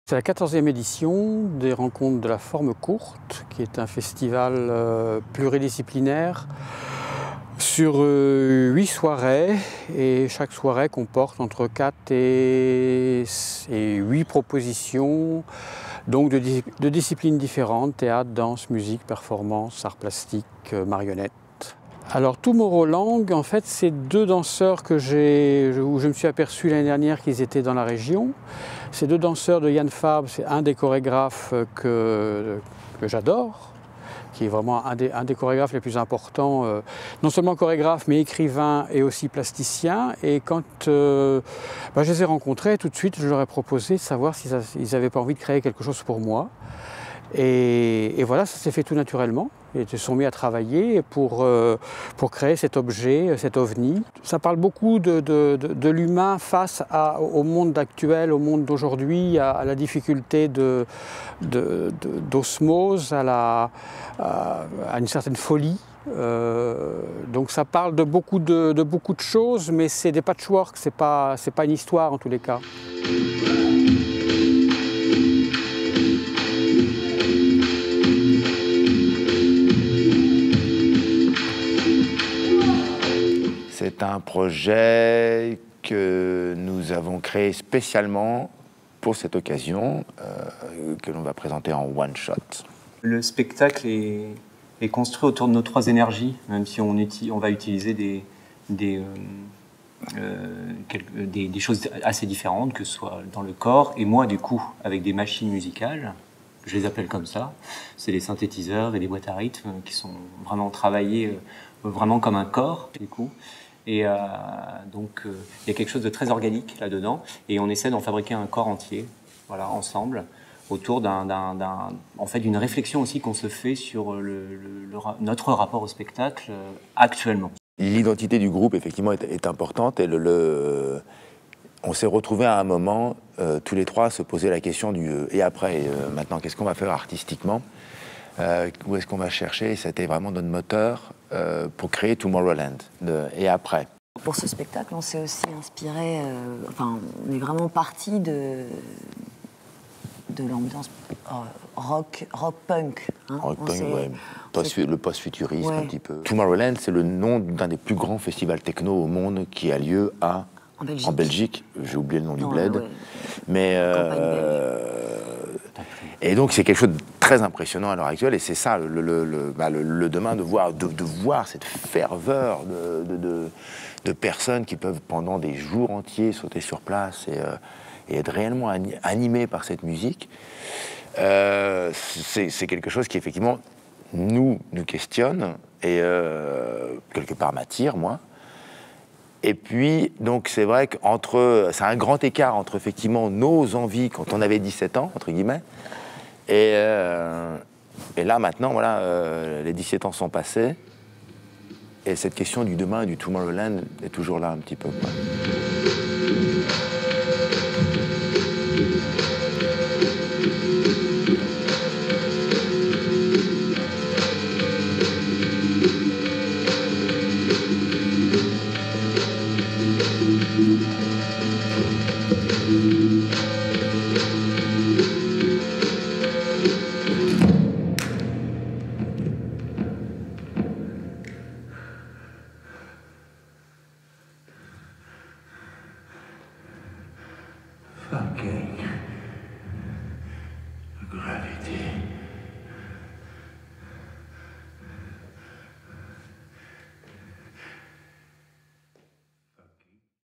C'est la 14e édition des Rencontres de la forme courte, qui est un festival pluridisciplinaire sur 8 soirées, et chaque soirée comporte entre 4 et 8 propositions, donc de disciplines différentes: théâtre, danse, musique, performance, arts plastiques, marionnettes. Alors Tomorrowland, en fait, c'est deux danseurs où je me suis aperçu l'année dernière qu'ils étaient dans la région. Ces deux danseurs de Yann Fabre, c'est un des chorégraphes que j'adore, qui est vraiment un des chorégraphes les plus importants, non seulement chorégraphe, mais écrivain et aussi plasticien. Et quand je les ai rencontrés, tout de suite, je leur ai proposé de savoir s'ils n'avaient pas envie de créer quelque chose pour moi. Et voilà, ça s'est fait tout naturellement. Ils se sont mis à travailler pour créer cet objet, cet ovni. Ça parle beaucoup de l'humain face au monde actuel, au monde d'aujourd'hui, à la difficulté d'osmose, à une certaine folie. Donc ça parle de beaucoup de choses, mais c'est des patchwork, c'est pas une histoire en tous les cas. C'est un projet que nous avons créé spécialement pour cette occasion, que l'on va présenter en one-shot. Le spectacle est construit autour de nos trois énergies, même si on va utiliser des choses assez différentes, que ce soit dans le corps, et moi, du coup, avec des machines musicales. Je les appelle comme ça. C'est les synthétiseurs et les boîtes à rythme qui sont vraiment travaillés vraiment comme un corps, du coup. Et donc, il y a quelque chose de très organique là-dedans, et on essaie d'en fabriquer un corps entier, voilà, ensemble, autour d'une réflexion aussi qu'on se fait sur notre rapport au spectacle actuellement. L'identité du groupe, effectivement, est importante, et on s'est retrouvés à un moment, tous les trois, à se poser la question du « et après maintenant, qu'est-ce qu'on va faire artistiquement où est-ce qu'on va chercher ?» Et c'était vraiment notre moteur pour créer Tomorrowland, et après. Pour ce spectacle, on s'est aussi inspiré, on est vraiment parti de l'ambiance rock-punk. Rock-punk, oui. Le post-futurisme, un petit peu. Tomorrowland, c'est le nom d'un des plus grands festivals techno au monde qui a lieu en Belgique. J'ai oublié le nom du bled. Ouais. Mais et donc c'est quelque chose de très impressionnant à l'heure actuelle, et c'est ça le demain, de voir cette ferveur de personnes qui peuvent pendant des jours entiers sauter sur place et être réellement animées par cette musique. C'est quelque chose qui effectivement nous questionne et quelque part m'attire, moi. Et puis, donc, c'est vrai c'est un grand écart entre, effectivement, nos envies quand on avait 17 ans, entre guillemets, et là, maintenant, voilà, les 17 ans sont passés, et cette question du demain, du Tomorrowland, est toujours là, un petit peu, quoi. Fucking gravity.